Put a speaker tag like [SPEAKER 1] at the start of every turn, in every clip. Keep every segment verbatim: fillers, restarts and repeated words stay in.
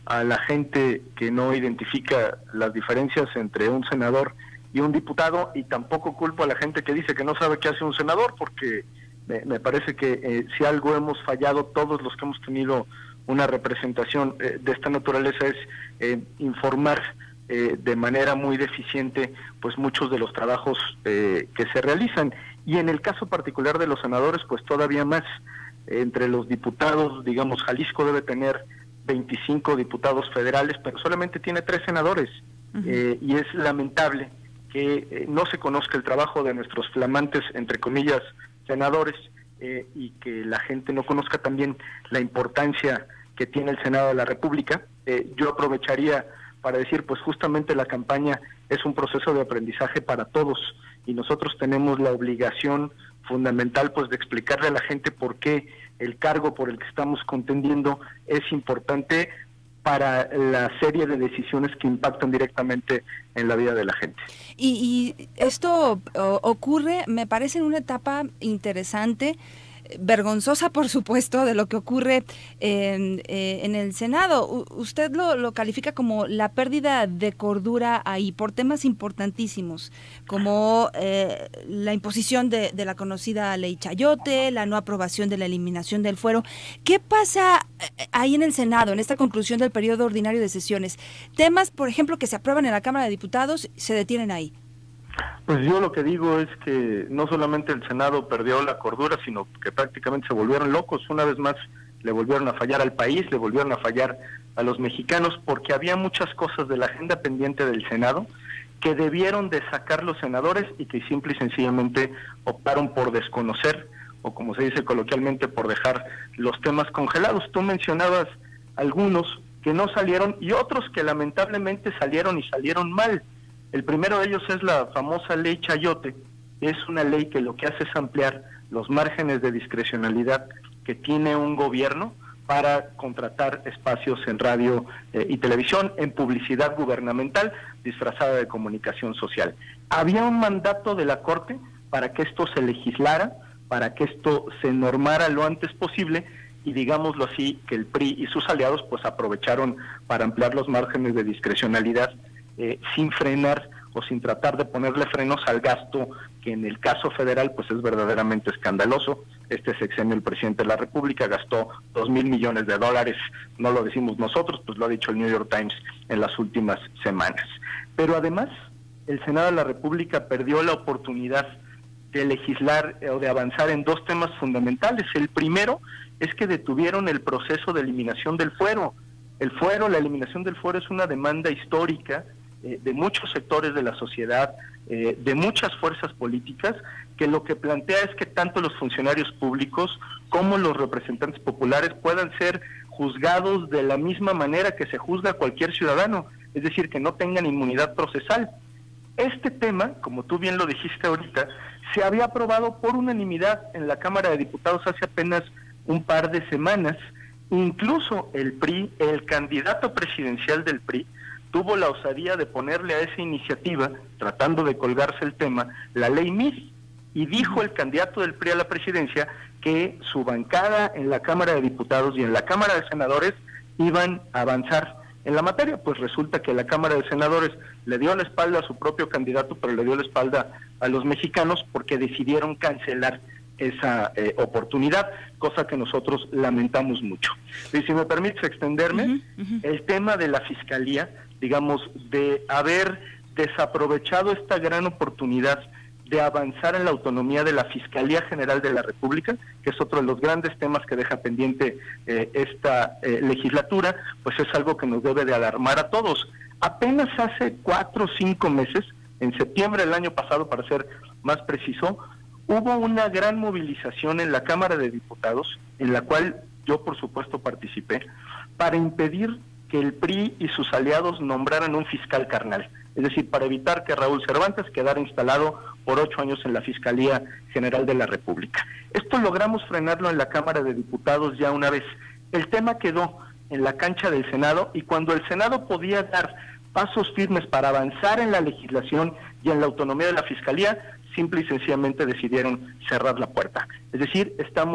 [SPEAKER 1] a la gente que no identifica las diferencias entre un senador y un diputado, y tampoco culpo a la gente que dice que no sabe qué hace un senador, porque me, me parece que eh, si algo hemos fallado todos los que hemos tenido una representación eh, de esta naturaleza es eh, informar eh, de manera muy deficiente pues muchos de los trabajos eh, que se realizan, y en el caso particular de los senadores pues todavía más. Entre los diputados, digamos, Jalisco debe tener veinticinco diputados federales, pero solamente tiene tres senadores. Uh-huh. eh, y es lamentable que eh, no se conozca el trabajo de nuestros flamantes, entre comillas, senadores, eh, y que la gente no conozca también la importancia que tiene el Senado de la República. Eh, yo aprovecharía para decir, pues justamente la campaña es un proceso de aprendizaje para todos, y nosotros tenemos la obligación fundamental pues de explicarle a la gente por qué el cargo por el que estamos contendiendo es importante para la serie de decisiones que impactan directamente en la vida de la gente.
[SPEAKER 2] Y, y esto o, ocurre, me parece, en una etapa interesante, vergonzosa, por supuesto, de lo que ocurre en, eh, en el Senado. U usted lo, lo califica como la pérdida de cordura ahí, por temas importantísimos, como eh, la imposición de, de la conocida ley Chayote, la no aprobación de la eliminación del fuero. ¿Qué pasa ahí en el Senado, en esta conclusión del periodo ordinario de sesiones? Temas, por ejemplo, que se aprueban en la Cámara de Diputados, se detienen ahí.
[SPEAKER 1] Pues yo lo que digo es que no solamente el Senado perdió la cordura, sino que prácticamente se volvieron locos. Una vez más le volvieron a fallar al país, le volvieron a fallar a los mexicanos, porque había muchas cosas de la agenda pendiente del Senado que debieron de sacar los senadores y que simple y sencillamente optaron por desconocer, o como se dice coloquialmente, por dejar los temas congelados. Tú mencionabas algunos que no salieron y otros que lamentablemente salieron y salieron mal. El primero de ellos es la famosa ley Chayote. Es una ley que lo que hace es ampliar los márgenes de discrecionalidad que tiene un gobierno para contratar espacios en radio eh, y televisión, en publicidad gubernamental disfrazada de comunicación social. Había un mandato de la Corte para que esto se legislara, para que esto se normara lo antes posible, y digámoslo así, que el P R I y sus aliados pues aprovecharon para ampliar los márgenes de discrecionalidad Eh, sin frenar o sin tratar de ponerle frenos al gasto, que en el caso federal pues es verdaderamente escandaloso. Este sexenio el presidente de la República gastó dos mil millones de dólares, no lo decimos nosotros, pues lo ha dicho el New York Times en las últimas semanas. Pero además, el Senado de la República perdió la oportunidad de legislar eh, o de avanzar en dos temas fundamentales. El primero es que detuvieron el proceso de eliminación del fuero. El fuero, la eliminación del fuero es una demanda histórica eh, de muchos sectores de la sociedad, eh, de muchas fuerzas políticas, que lo que plantea es que tanto los funcionarios públicos como los representantes populares puedan ser juzgados de la misma manera que se juzga a cualquier ciudadano, es decir, que no tengan inmunidad procesal. Este tema, como tú bien lo dijiste ahorita, se había aprobado por unanimidad en la Cámara de Diputados hace apenas un par de semanas. Incluso el P R I, el candidato presidencial del P R I, tuvo la osadía de ponerle a esa iniciativa, tratando de colgarse el tema, la ley M I S, y dijo el candidato del P R I a la presidencia que su bancada en la Cámara de Diputados y en la Cámara de Senadores iban a avanzar en la materia. Pues resulta que la Cámara de Senadores le dio la espalda a su propio candidato, pero le dio la espalda a los mexicanos porque decidieron cancelar esa eh, oportunidad, cosa que nosotros lamentamos mucho. Y si me permites extenderme, uh-huh, uh-huh. el tema de la Fiscalía, digamos, de haber desaprovechado esta gran oportunidad de avanzar en la autonomía de la Fiscalía General de la República, que es otro de los grandes temas que deja pendiente eh, esta eh, legislatura, pues es algo que nos debe de alarmar a todos. Apenas hace cuatro o cinco meses, en septiembre del año pasado, para ser más preciso, hubo una gran movilización en la Cámara de Diputados, en la cual yo por supuesto participé, para impedir que el P R I y sus aliados nombraran un fiscal carnal, es decir, para evitar que Raúl Cervantes quedara instalado por ocho años en la Fiscalía General de la República. Esto logramos frenarlo en la Cámara de Diputados ya una vez. El tema quedó en la cancha del Senado, y cuando el Senado podía dar pasos firmes para avanzar en la legislación y en la autonomía de la Fiscalía, simple y sencillamente decidieron cerrar la puerta. Es decir, estamos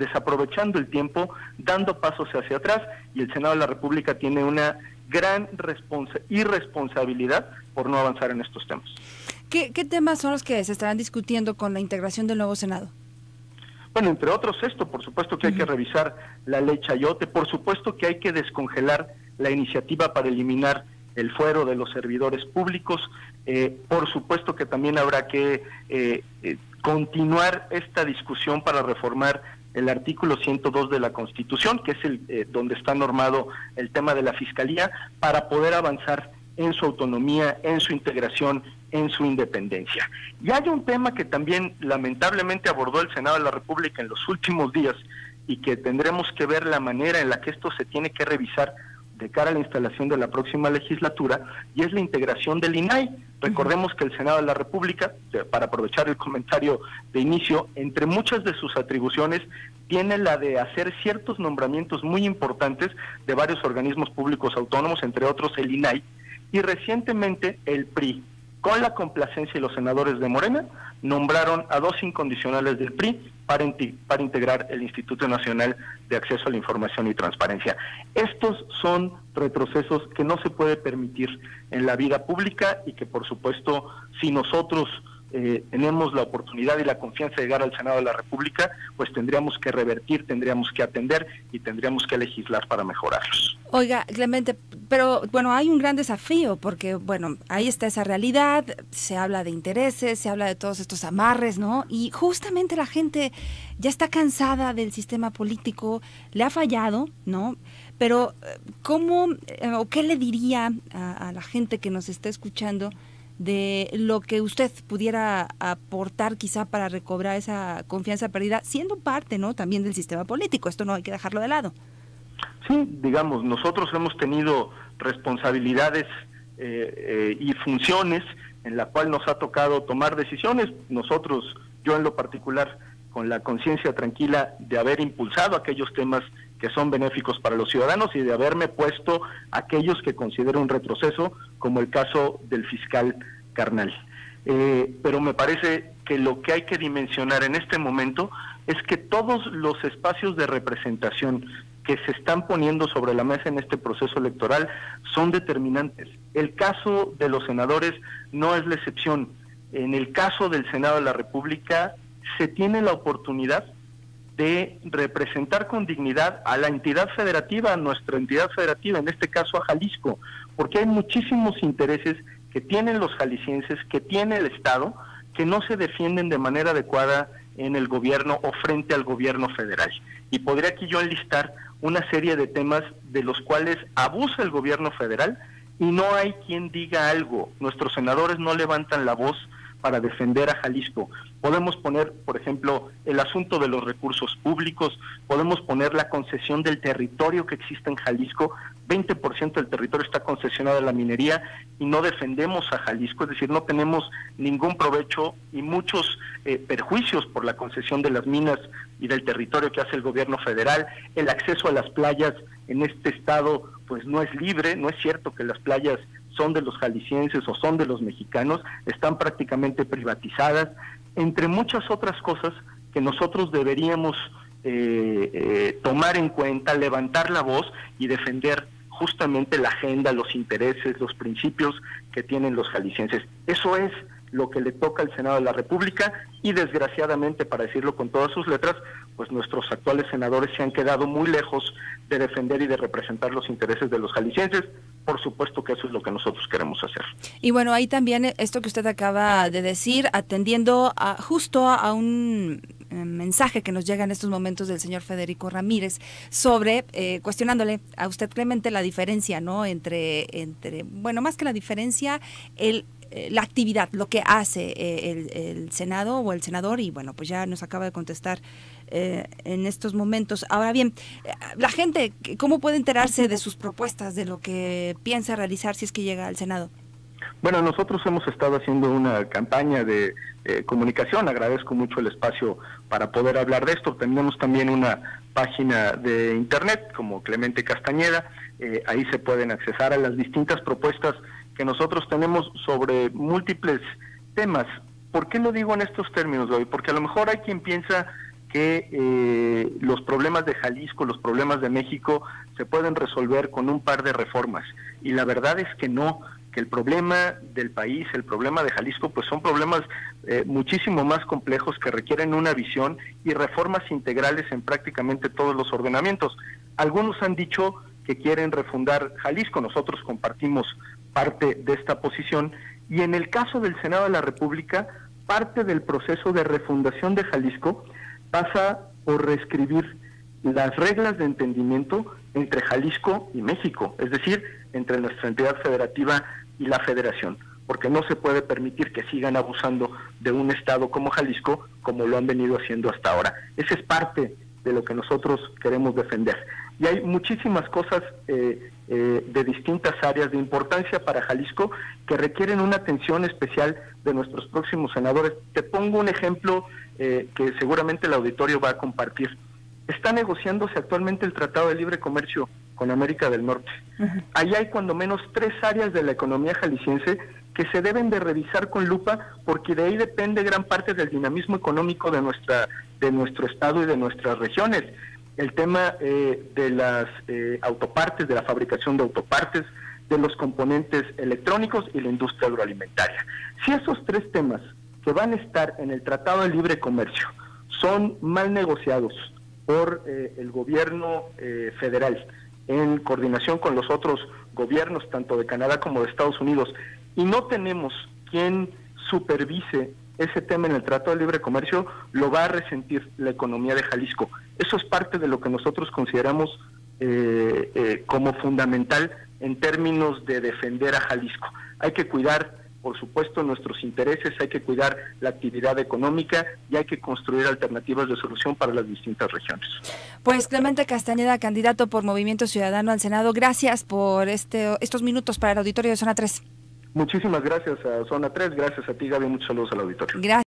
[SPEAKER 1] desaprovechando el tiempo, dando pasos hacia atrás, y el Senado de la República tiene una gran responsa irresponsabilidad por no avanzar en estos temas.
[SPEAKER 2] ¿Qué, ¿Qué temas son los que se estarán discutiendo con la integración del nuevo Senado?
[SPEAKER 1] Bueno, entre otros esto, por supuesto que hay que revisar la ley Chayote, por supuesto que hay que descongelar la iniciativa para eliminar el fuero de los servidores públicos, eh, por supuesto que también habrá que eh, eh, continuar esta discusión para reformar el artículo ciento dos de la Constitución, que es el eh, donde está normado el tema de la Fiscalía, para poder avanzar en su autonomía, en su integración, en su independencia. Y hay un tema que también lamentablemente abordó el Senado de la República en los últimos días y que tendremos que ver la manera en la que esto se tiene que revisar de cara a la instalación de la próxima legislatura, y es la integración del I N A I. Recordemos que el Senado de la República, para aprovechar el comentario de inicio, entre muchas de sus atribuciones, tiene la de hacer ciertos nombramientos muy importantes de varios organismos públicos autónomos, entre otros el I N A I, y recientemente el P R I, con la complacencia de los senadores de Morena, nombraron a dos incondicionales del P R I para, para integrar el Instituto Nacional de Acceso a la Información y Transparencia. Estos son retrocesos que no se puede permitir en la vida pública y que, por supuesto, si nosotros eh, tenemos la oportunidad y la confianza de llegar al Senado de la República, pues tendríamos que revertir, tendríamos que atender y tendríamos que legislar para mejorarlos.
[SPEAKER 2] Oiga, Clemente, pero bueno, hay un gran desafío porque, bueno, ahí está esa realidad, se habla de intereses, se habla de todos estos amarres, ¿no? Y justamente la gente ya está cansada del sistema político, le ha fallado, ¿no? Pero, ¿cómo eh, o qué le diría a, a la gente que nos está escuchando de lo que usted pudiera aportar quizá para recobrar esa confianza perdida, siendo parte, ¿no?, también del sistema político? Esto no hay que dejarlo de lado.
[SPEAKER 1] Sí, digamos, nosotros hemos tenido responsabilidades eh, eh, y funciones en la cual nos ha tocado tomar decisiones. Nosotros, yo en lo particular, con la conciencia tranquila de haber impulsado aquellos temas que son benéficos para los ciudadanos y de haberme puesto aquellos que considero un retroceso, como el caso del fiscal Carnal. Eh, pero me parece que lo que hay que dimensionar en este momento es que todos los espacios de representación que se están poniendo sobre la mesa en este proceso electoral son determinantes. El caso de los senadores no es la excepción. En el caso del Senado de la República se tiene la oportunidad de representar con dignidad a la entidad federativa, a nuestra entidad federativa, en este caso a Jalisco, porque hay muchísimos intereses que tienen los jaliscienses, que tiene el Estado, que no se defienden de manera adecuada en el gobierno o frente al gobierno federal. Y podría aquí yo enlistar una serie de temas de los cuales abusa el gobierno federal y no hay quien diga algo. Nuestros senadores no levantan la voz para defender a Jalisco. Podemos poner, por ejemplo, el asunto de los recursos públicos, podemos poner la concesión del territorio que existe en Jalisco. Veinte por ciento del territorio está concesionado a la minería y no defendemos a Jalisco, es decir, no tenemos ningún provecho y muchos eh, perjuicios por la concesión de las minas y del territorio que hace el gobierno federal. El acceso a las playas en este estado pues no es libre, no es cierto que las playas son de los jaliscienses o son de los mexicanos, están prácticamente privatizadas, entre muchas otras cosas que nosotros deberíamos eh, eh, tomar en cuenta, levantar la voz y defender justamente la agenda, los intereses, los principios que tienen los jaliscienses. Eso es lo que le toca al Senado de la República y desgraciadamente, para decirlo con todas sus letras, pues nuestros actuales senadores se han quedado muy lejos de defender y de representar los intereses de los jaliscienses. Por supuesto que eso es lo que nosotros queremos hacer.
[SPEAKER 2] Y bueno, ahí también esto que usted acaba de decir, atendiendo a, justo a un mensaje que nos llega en estos momentos del señor Federico Ramírez sobre, eh, cuestionándole a usted, Clemente, la diferencia, ¿no?, entre, entre, bueno, más que la diferencia, el la actividad, lo que hace el, el Senado o el senador, y bueno, pues ya nos acaba de contestar eh, en estos momentos. Ahora bien, la gente, ¿cómo puede enterarse de sus propuestas, de lo que piensa realizar si es que llega al Senado?
[SPEAKER 1] Bueno, nosotros hemos estado haciendo una campaña de eh, comunicación, agradezco mucho el espacio para poder hablar de esto. Tenemos también una página de internet como Clemente Castañeda, eh, ahí se pueden accesar a las distintas propuestas que nosotros tenemos sobre múltiples temas. ¿Por qué lo digo en estos términos, Gaby? Porque a lo mejor hay quien piensa que eh, los problemas de Jalisco, los problemas de México se pueden resolver con un par de reformas. Y la verdad es que no, que el problema del país, el problema de Jalisco, pues son problemas eh, muchísimo más complejos que requieren una visión y reformas integrales en prácticamente todos los ordenamientos. Algunos han dicho que quieren refundar Jalisco, nosotros compartimos parte de esta posición, y en el caso del Senado de la República, parte del proceso de refundación de Jalisco pasa por reescribir las reglas de entendimiento entre Jalisco y México, es decir, entre nuestra entidad federativa y la federación, porque no se puede permitir que sigan abusando de un estado como Jalisco, como lo han venido haciendo hasta ahora. Esa es parte de lo que nosotros queremos defender. Y hay muchísimas cosas eh, eh, de distintas áreas de importancia para Jalisco que requieren una atención especial de nuestros próximos senadores. Te pongo un ejemplo eh, que seguramente el auditorio va a compartir. Está negociándose actualmente el Tratado de Libre Comercio con América del Norte. Uh-huh. Ahí hay cuando menos tres áreas de la economía jalisciense que se deben de revisar con lupa, porque de ahí depende gran parte del dinamismo económico de nuestra de nuestro estado y de nuestras regiones. El tema eh, de las eh, autopartes, de la fabricación de autopartes, de los componentes electrónicos y la industria agroalimentaria. Si esos tres temas que van a estar en el Tratado de Libre Comercio son mal negociados por eh, el gobierno eh, federal, en coordinación con los otros gobiernos, tanto de Canadá como de Estados Unidos, y no tenemos quien supervise ese tema en el Tratado de Libre Comercio, lo va a resentir la economía de Jalisco. Eso es parte de lo que nosotros consideramos eh, eh, como fundamental en términos de defender a Jalisco. Hay que cuidar, por supuesto, nuestros intereses, hay que cuidar la actividad económica y hay que construir alternativas de solución para las distintas regiones.
[SPEAKER 2] Pues Clemente Castañeda, candidato por Movimiento Ciudadano al Senado, gracias por este estos minutos para el auditorio de Zona tres.
[SPEAKER 1] Muchísimas gracias a Zona tres, gracias a ti, Gaby, muchos saludos al auditorio.
[SPEAKER 2] Gracias.